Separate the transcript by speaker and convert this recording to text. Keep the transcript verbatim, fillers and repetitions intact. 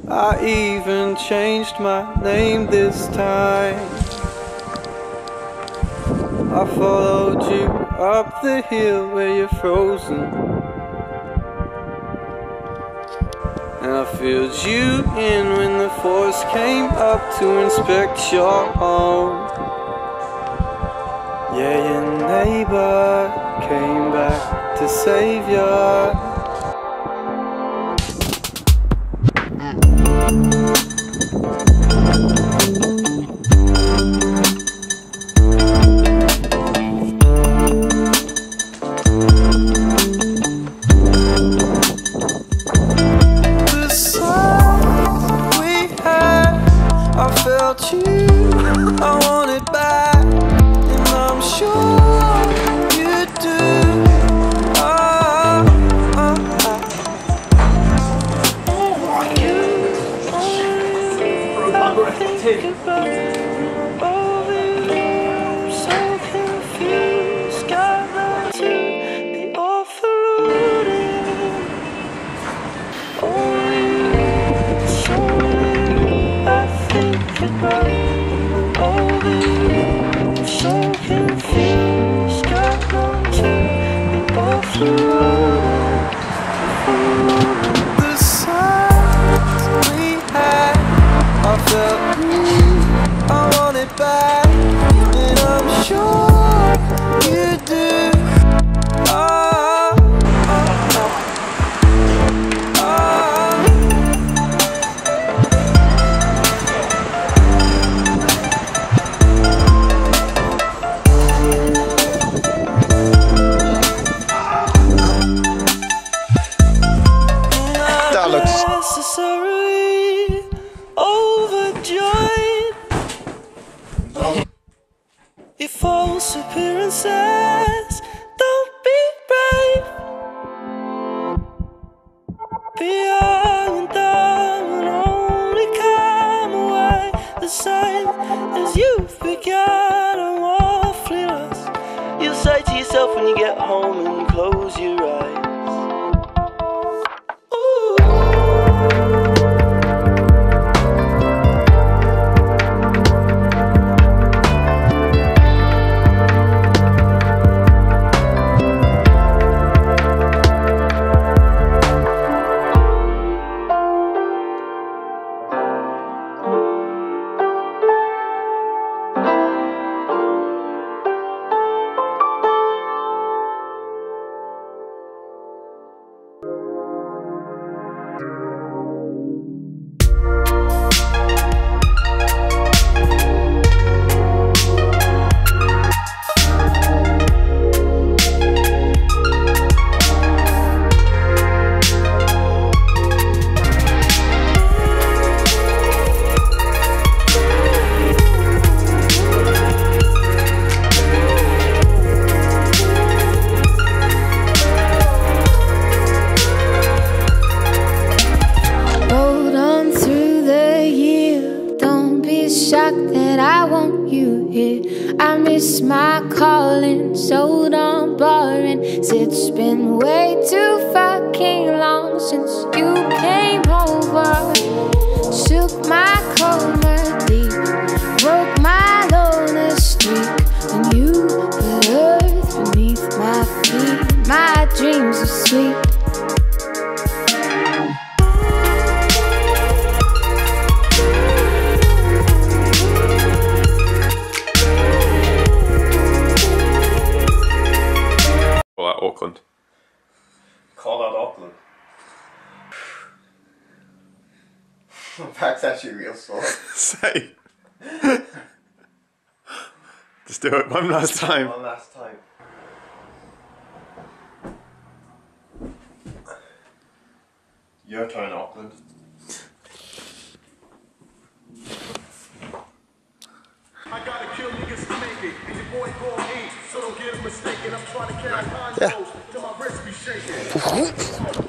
Speaker 1: I even changed my name this time. I followed you up the hill where you're frozen, and I filled you in when the force came up to inspect your home. Yeah, your neighbor came back to save you. I want it back, and I'm sure you do. Oh, oh, oh. You only think about all you, so confused, got love to be offloaded. Only, solely, I think about. So confused, got none to be offloaded. The signs we had, I felt mm, I want it back, and I'm sure you do. Oh, oh, oh. Necessarily overjoyed. Your false appearances, don't be brave. Be young and dumb and only come away the same as you've begun. I'm awfully lost. You'll say to yourself when you get home and close your eyes. Shocked that I want you here. I miss my calling, so damn boring. It's been way too fucking long since you came over. Shook my coma deep, broke my lonely streak, and you put earth beneath my feet. My dreams are sweet.
Speaker 2: Auckland.
Speaker 3: Call out Auckland. My back's actually real sore.
Speaker 2: Say. Just do it one last time.
Speaker 3: One last time. Your turn, Auckland. I gotta kill niggas to make it. And your boy Paul H, so don't get mistaken. I'm trying to carry condos till my wrist be shaking.